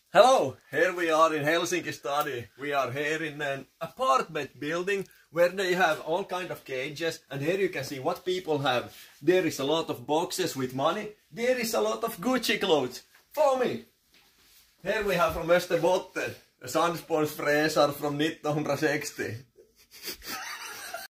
Hello, here we are in Helsinki study. We are here in an apartment building where they have all kind of cages, and here you can see what people have. There is a lot of boxes with money. There is a lot of Gucci clothes. Follow me. Here we have from Österbotten, a Sandspåns fräsar from 1960.